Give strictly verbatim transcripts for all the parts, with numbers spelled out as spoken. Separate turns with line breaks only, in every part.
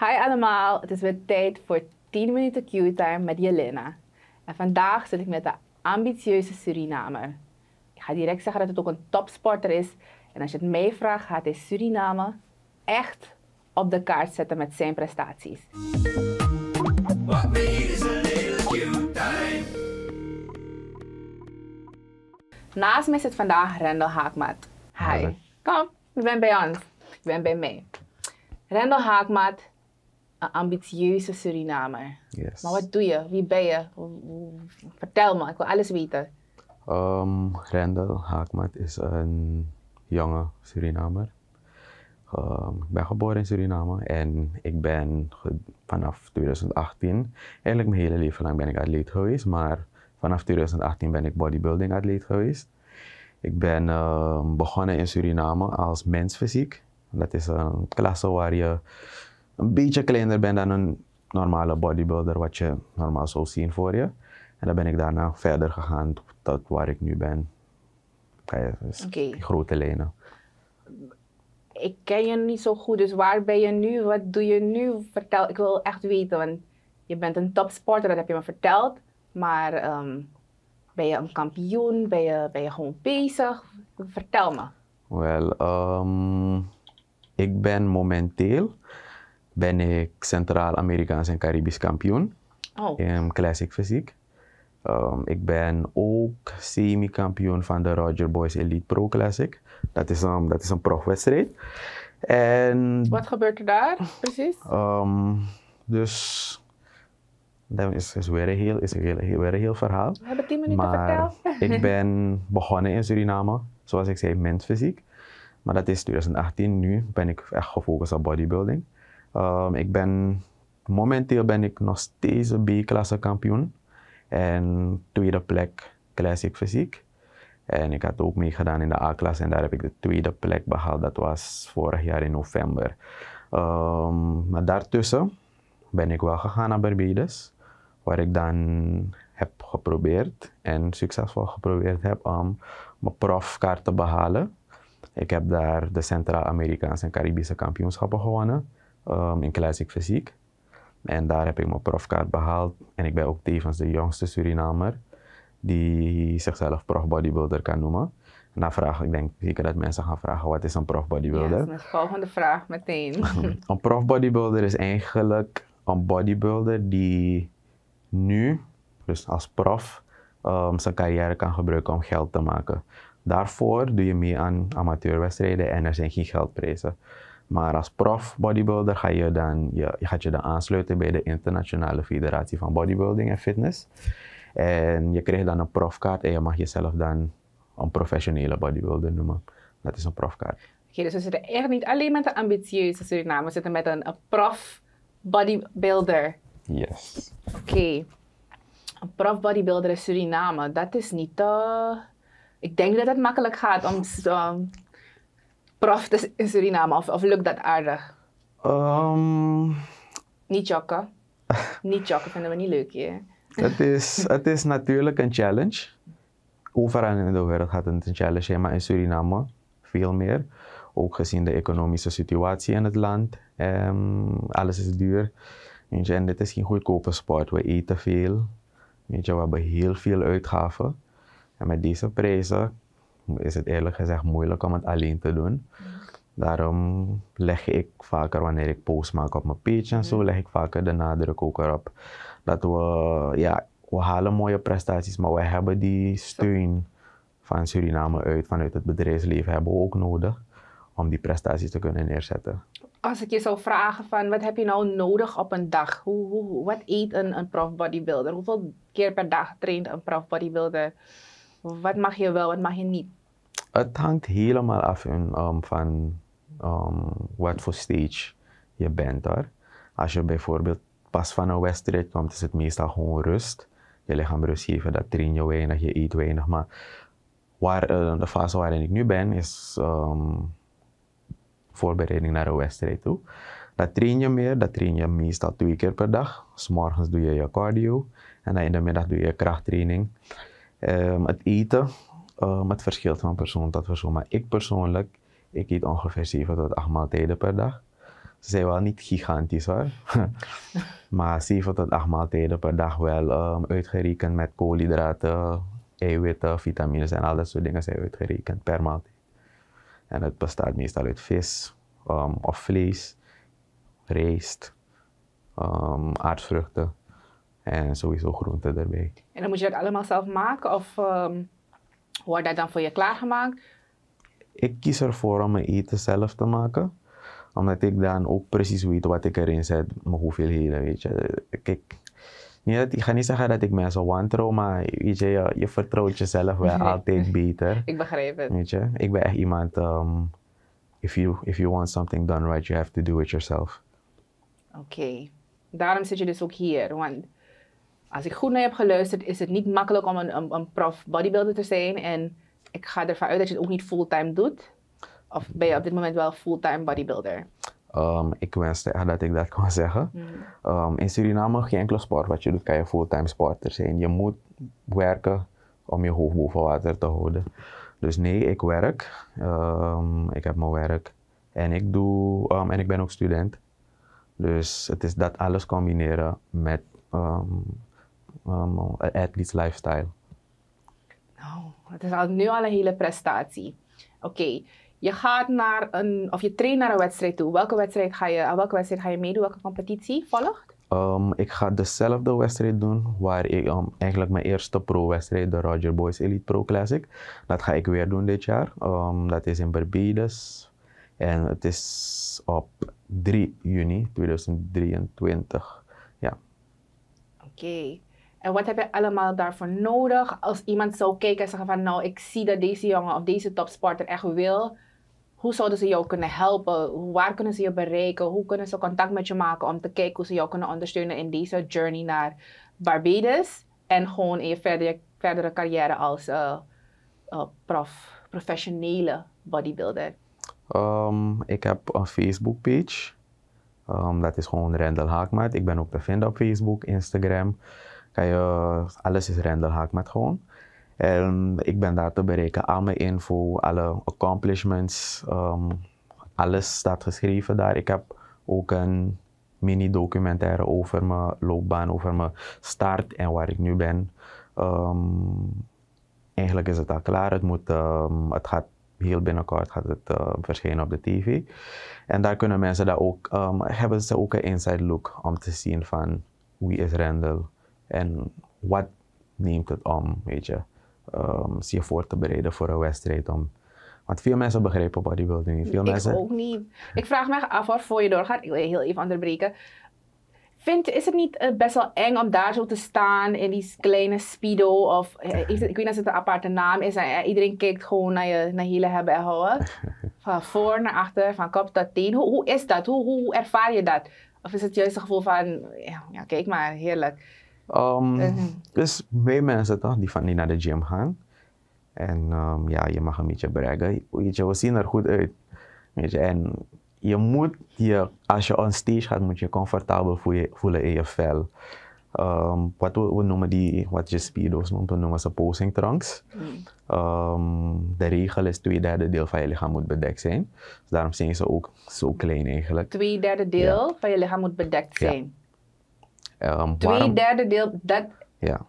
Hi allemaal, het is weer tijd voor tien minuten Q-time met Jelena. En vandaag zit ik met de ambitieuze Surinamer. Ik ga direct zeggen dat het ook een topsporter is. En als je het mij vraagt, gaat hij Suriname echt op de kaart zetten met zijn prestaties. What we need is a little Q-time. Naast mij zit vandaag Rendel Haakmaat. Hi. Kom, je bent bij ons. Je bent bij mij. Rendel Haakmaat, een ambitieuze Surinamer.
Yes.
Maar wat doe je? Wie ben je? Vertel me, ik wil alles weten.
Um, Rendel Haakmaat is een jonge Surinamer. Um, ik ben geboren in Suriname en ik ben vanaf twintig achttien, eigenlijk mijn hele leven lang ben ik atleet geweest, maar vanaf twintig achttien ben ik bodybuilding atleet geweest. Ik ben uh, begonnen in Suriname als mensfysiek. Dat is een klasse waar je een beetje kleiner bent dan een normale bodybuilder, wat je normaal zou zien voor je. En dan ben ik daarna verder gegaan tot waar ik nu ben. Kijk, dus
okay.
Grote lijnen.
Ik ken je niet zo goed, dus waar ben je nu? Wat doe je nu? Vertel, ik wil echt weten, want je bent een topsporter, dat heb je me verteld. Maar um, ben je een kampioen? Ben je, ben je gewoon bezig? Vertel me.
Wel, um, ik ben momenteel ben ik Centraal-Amerikaans en Caribisch kampioen
oh.
in classic fysiek. Um, ik ben ook semi-kampioen van de Roger Boys Elite Pro Classic. Dat is een, dat is een profwedstrijd. En
wat gebeurt er daar precies?
Um, dus dat is, is weer een heel, is een heel, heel, weer een heel verhaal.
We hebben tien minuten
maar
verteld.
Ik ben begonnen in Suriname, zoals ik zei, mensfysiek. Maar dat is twintig achttien. Nu ben ik echt gefocust op bodybuilding. Um, ik ben, momenteel ben ik nog steeds een B-klasse kampioen. En tweede plek classic fysiek. En ik had ook meegedaan in de A-klasse en daar heb ik de tweede plek behaald. Dat was vorig jaar in november. Um, maar daartussen ben ik wel gegaan naar Barbados. Waar ik dan heb geprobeerd en succesvol geprobeerd heb om mijn profkaart te behalen. Ik heb daar de Centraal-Amerikaanse en Caribische kampioenschappen gewonnen um, in classic fysiek. En daar heb ik mijn profkaart behaald. En ik ben ook tevens de jongste Surinamer die zichzelf profbodybuilder kan noemen. En dan vraag ik, denk zeker dat mensen gaan vragen, wat is een profbodybuilder?
Ja, dat is de volgende vraag meteen.
Een profbodybuilder is eigenlijk een bodybuilder die nu, dus als prof, um, zijn carrière kan gebruiken om geld te maken. Daarvoor doe je mee aan amateurwedstrijden en er zijn geen geldprijzen. Maar als prof bodybuilder ga je dan, je, je gaat je dan aansluiten bij de Internationale Federatie van Bodybuilding en Fitness. En je krijgt dan een profkaart en je mag jezelf dan een professionele bodybuilder noemen. Dat is een profkaart.
Oké, okay, dus we zitten echt niet alleen met een ambitieuze Suriname, we zitten met een, een prof bodybuilder.
Yes.
Oké, okay. Een prof bodybuilder in Suriname, dat is niet... Uh... Ik denk dat het makkelijk gaat om um, prof te in Suriname, of, of lukt dat aardig?
Um...
Niet jokken. Niet jokken vinden we niet leuk hier.
Het is, het is natuurlijk een challenge. Overal in de wereld gaat het een challenge zijn, maar in Suriname veel meer. Ook gezien de economische situatie in het land. Um, alles is duur. Weet je, en dit is geen goedkope sport. We eten veel. Weet je, we hebben heel veel uitgaven. En met deze prijzen is het eerlijk gezegd moeilijk om het alleen te doen. Daarom leg ik vaker, wanneer ik post maak op mijn page en zo, leg ik vaker de nadruk ook erop. Dat we, ja, we halen mooie prestaties, maar we hebben die steun van Suriname uit, vanuit het bedrijfsleven, hebben we ook nodig om die prestaties te kunnen neerzetten.
Als ik je zou vragen van, wat heb je nou nodig op een dag? Hoe, hoe, wat eet een, een prof bodybuilder? Hoeveel keer per dag traint een prof bodybuilder? Wat mag je wel, wat mag je niet?
Het hangt helemaal af in, um, van um, wat voor stage je bent hoor. Als je bijvoorbeeld pas van een wedstrijd komt, is het meestal gewoon rust. Je lichaam rust geven, dat train je weinig, je eet weinig. Maar waar, uh, de fase waarin ik nu ben, is um, voorbereiding naar een wedstrijd toe. Dat train je meer, dat train je meestal twee keer per dag. 's Morgens doe je je cardio en dan in de middag doe je je krachttraining. Um, het eten, um, het verschilt van persoon tot persoon. Maar ik persoonlijk, ik eet ongeveer zeven tot acht maaltijden per dag. Ze zijn wel niet gigantisch hoor. Maar zeven tot acht maaltijden per dag wel um, uitgerekend met koolhydraten, eiwitten, vitamines en al dat soort dingen zijn uitgerekend per maaltijd. En het bestaat meestal uit vis um, of vlees, rijst, um, aardvruchten en sowieso groenten erbij.
En dan moet je dat allemaal zelf maken of um, wordt dat dan voor je klaargemaakt?
Ik kies ervoor om mijn eten zelf te maken. Omdat ik dan ook precies weet wat ik erin zet, mijn hoeveelheden, weet je. Kijk, niet dat, ik ga niet zeggen dat ik mensen wantrouw, maar weet je, je, je vertrouwt jezelf wel altijd beter.
Ik begrijp het.
Weet je, ik ben echt iemand, um, if, you, if you want something done right, you have to do it yourself.
Oké, okay. Daarom zit je dus ook hier, want als ik goed naar je heb geluisterd, is het niet makkelijk om een, een, een prof bodybuilder te zijn en ik ga ervan uit dat je het ook niet fulltime doet. Of ben je op dit moment wel fulltime bodybuilder?
Um, ik wenste echt dat ik dat kon zeggen. Mm. Um, in Suriname, geen enkele sport wat je doet, kan je fulltime sporter zijn. Je moet werken om je hoofd boven water te houden. Dus nee, ik werk. Um, ik heb mijn werk. En ik, doe, um, en ik ben ook student. Dus het is dat alles combineren met um, um, athletes lifestyle.
Oh, het is al, nu al een hele prestatie. Oké. Okay. Je gaat naar een, of je traint naar een wedstrijd toe. Welke wedstrijd ga je, aan welke wedstrijd ga je meedoen? Welke competitie volgt?
Um, ik ga dezelfde wedstrijd doen waar ik um, eigenlijk mijn eerste pro-wedstrijd, de Roger Boys Elite Pro Classic. Dat ga ik weer doen dit jaar. Um, dat is in Barbados. En het is op drie juni tweeduizend drieëntwintig. Ja.
Oké. Okay. En wat heb je allemaal daarvoor nodig? Als iemand zou kijken en zeggen van nou, ik zie dat deze jongen of deze topsporter echt wil. Hoe zouden ze jou kunnen helpen? Waar kunnen ze je bereiken? Hoe kunnen ze contact met je maken om te kijken hoe ze jou kunnen ondersteunen in deze journey naar Barbados? En gewoon in je verdere, verdere carrière als uh, uh, prof, professionele bodybuilder.
Um, ik heb een Facebook page. Um, dat is gewoon Rendel Haakmat. Ik ben ook te vinden op Facebook, Instagram. Kan je, alles is Rendel Haakmat gewoon. En ik ben daar te bereiken. Al mijn info, alle accomplishments, um, alles staat geschreven daar. Ik heb ook een mini-documentaire over mijn loopbaan, over mijn start en waar ik nu ben. Um, eigenlijk is het al klaar. Het, moet, um, het gaat heel binnenkort gaat het, uh, verschijnen op de tv. En daar kunnen mensen dat ook, um, hebben ze ook een inside look om te zien van wie is Rendel en wat neemt het om, weet je. Um, zie je voor te bereiden voor een wedstrijd. Om, want veel mensen begrijpen bodybuilding niet. Veel
ik
mensen...
ook niet. Ik vraag me af hoor, voor je doorgaat, ik wil je heel even onderbreken. Vind, is het niet uh, best wel eng om daar zo te staan in die kleine speedo? Of, uh, is het, ik weet niet of het een aparte naam is. En, uh, iedereen kijkt gewoon naar je, naar je hele hebben en houden. Van voor naar achter, van kop tot teen. Hoe, hoe is dat? Hoe, hoe ervaar je dat? Of is het juist een gevoel van, ja, ja kijk maar, heerlijk.
Um, uh-huh. Dus bij mensen toch, die, van, die naar de gym gaan. En um, ja, je mag een beetje braggen. Weet je, we zien er goed uit. Weet je, en je moet je, als je on stage gaat, moet je comfortabel voelen, voelen in je vel. Um, wat we, we noemen die, wat je speedo's noemt, we noemen ze posing trunks. Mm. Um, de regel is twee derde deel van je lichaam moet bedekt zijn. Dus daarom zijn ze ook zo klein eigenlijk.
Twee derde deel ja. van je lichaam moet bedekt zijn?
Ja. Um,
twee
waarom?
derde deel, dat...
Ja.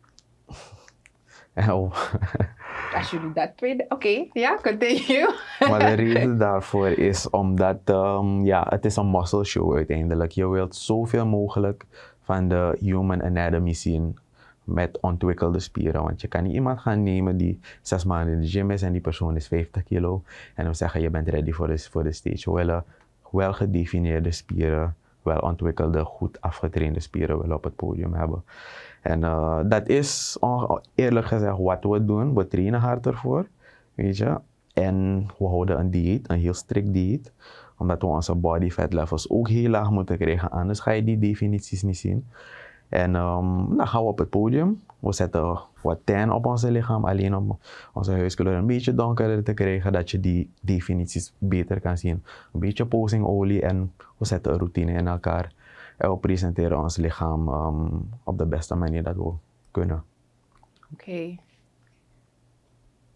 Als jullie dat tweede... Oké, okay, ja, continue.
Maar de reden daarvoor is omdat um, ja, het is een muscle show uiteindelijk. Je wilt zoveel mogelijk van de human anatomy zien met ontwikkelde spieren. Want je kan niet iemand gaan nemen die zes maanden in de gym is en die persoon is vijftig kilo. En dan zeggen je bent ready voor de, voor de stage. We willen wel gedefinieerde spieren, wel ontwikkelde, goed afgetrainde spieren willen op het podium hebben. En uh, dat is eerlijk gezegd wat we doen. We trainen hard ervoor, weet je. En we houden een dieet, een heel strikt dieet. Omdat we onze body fat levels ook heel laag moeten krijgen. Anders ga je die definities niet zien. En um, dan gaan we op het podium. We zetten wat tan op ons lichaam. Alleen om onze huidskleur een beetje donkerder te krijgen. Dat je die definities beter kan zien. Een beetje posingolie en we zetten een routine in elkaar. En we presenteren ons lichaam um, op de beste manier dat we kunnen.
Oké. Okay.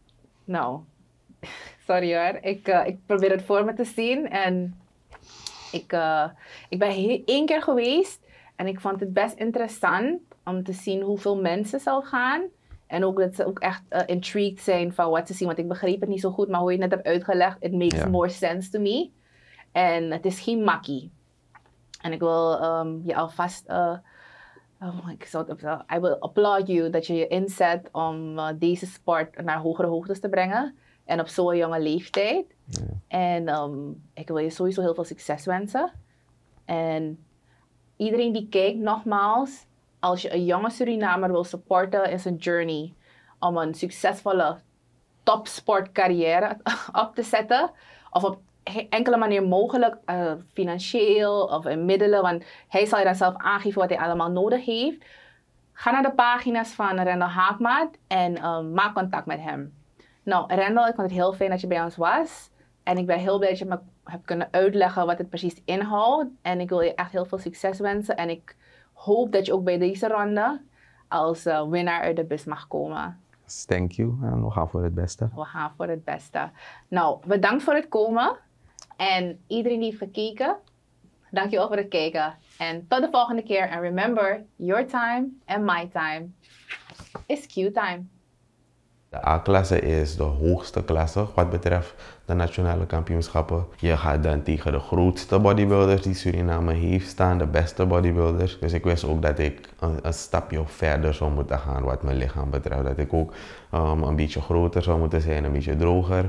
Nou, sorry hoor. Ik, uh, ik probeer het voor me te zien. En Ik, uh, ik ben he- één keer geweest en ik vond het best interessant om te zien hoeveel mensen zal gaan. En ook dat ze ook echt uh, intrigued zijn van wat ze zien. Want ik begreep het niet zo goed, maar hoe je het net hebt uitgelegd, it makes ja. more sense to me. En het is geen makkie. En ik wil um, je alvast, uh, oh, ik zou het, uh, I will applaud you dat je je inzet om uh, deze sport naar hogere hoogtes te brengen. En op zo'n jonge leeftijd. Ja. En um, ik wil je sowieso heel veel succes wensen. En iedereen die kijkt, nogmaals, als je een jonge Surinamer wil supporten in zijn journey om een succesvolle topsportcarrière op te zetten, of op enkele manier mogelijk, uh, financieel of in middelen, want hij zal je dan zelf aangeven wat hij allemaal nodig heeft. Ga naar de pagina's van Rendel Haakmaat en uh, maak contact met hem. Nou, Rendel, ik vond het heel fijn dat je bij ons was. En ik ben heel blij dat je me hebt kunnen uitleggen wat het precies inhoudt. En ik wil je echt heel veel succes wensen. En ik hoop dat je ook bij deze ronde als uh, winnaar uit de bus mag komen.
Thank you. En we gaan voor het beste.
We gaan voor het beste. Nou, bedankt voor het komen. En iedereen die heeft gekeken, dankjewel voor het kijken. En tot de volgende keer. En remember, your time and my time is Q-time.
De A-klasse is de hoogste klasse wat betreft de nationale kampioenschappen. Je gaat dan tegen de grootste bodybuilders die Suriname heeft staan, de beste bodybuilders. Dus ik wist ook dat ik een, een stapje verder zou moeten gaan wat mijn lichaam betreft. Dat ik ook um, een beetje groter zou moeten zijn, een beetje droger.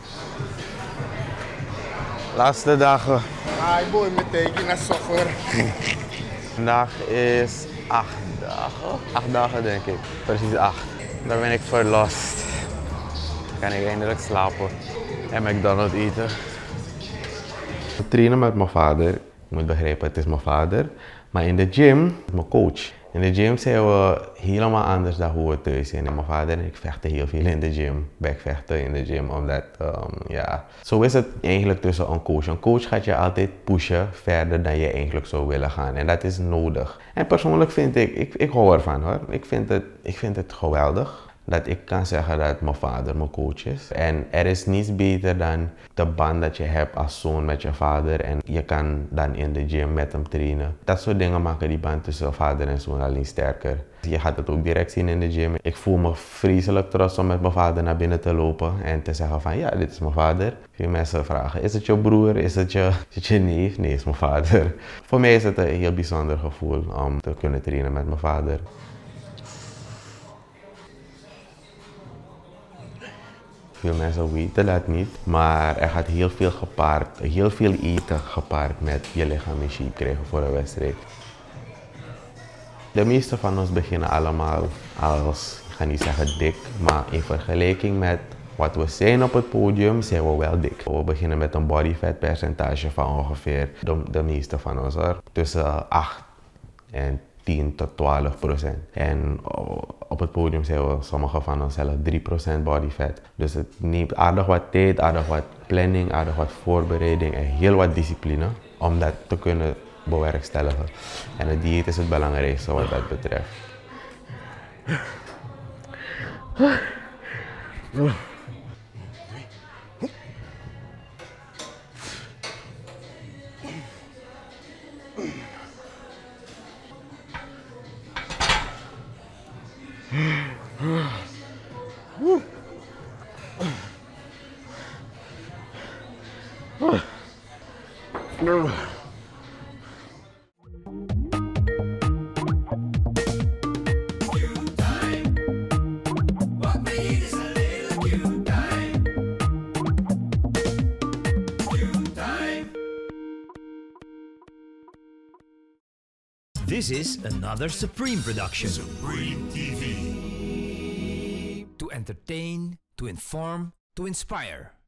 Laatste dagen.
Hi boy, meteen naar software.
Vandaag is acht dagen. Acht dagen denk ik. Precies acht. Dan ben ik verlost. Dan kan ik eindelijk slapen en McDonald's eten. Ik trainen met mijn vader. Je moet begrijpen, het is mijn vader. Maar in de gym, mijn coach. In de gym zijn we helemaal anders dan hoe we thuis zijn. En mijn vader en ik vechten heel veel in de gym. Backvechten in de gym, omdat, um, ja... Zo is het eigenlijk tussen een coach. Een coach gaat je altijd pushen verder dan je eigenlijk zou willen gaan. En dat is nodig. En persoonlijk vind ik, ik, ik hou ervan hoor. Ik vind het, ik vind het geweldig. Dat ik kan zeggen dat mijn vader mijn coach is. En er is niets beter dan de band dat je hebt als zoon met je vader. En je kan dan in de gym met hem trainen. Dat soort dingen maken die band tussen vader en zoon alleen sterker. Je gaat het ook direct zien in de gym. Ik voel me vreselijk trots om met mijn vader naar binnen te lopen. En te zeggen van ja, dit is mijn vader. Veel mensen vragen, is het je broer? Is het je, is het je neef? Nee, het is mijn vader. Voor mij is het een heel bijzonder gevoel om te kunnen trainen met mijn vader. Veel mensen weten dat niet, maar er gaat heel veel gepaard, heel veel eten gepaard met je lichaam in shape krijgen voor een wedstrijd. De meeste van ons beginnen allemaal als, ik ga niet zeggen dik, maar in vergelijking met wat we zijn op het podium zijn we wel dik. We beginnen met een body fat percentage van ongeveer, de, de meeste van ons hoor, tussen acht en tien tot twaalf procent. En op het podium zijn we sommige van ons zelfs drie procent body fat. Dus het neemt aardig wat tijd, aardig wat planning, aardig wat voorbereiding en heel wat discipline om dat te kunnen bewerkstelligen. En het dieet is het belangrijkste wat dat betreft.
This is another Supreme production.
Supreme T V.
To entertain, to inform, to inspire.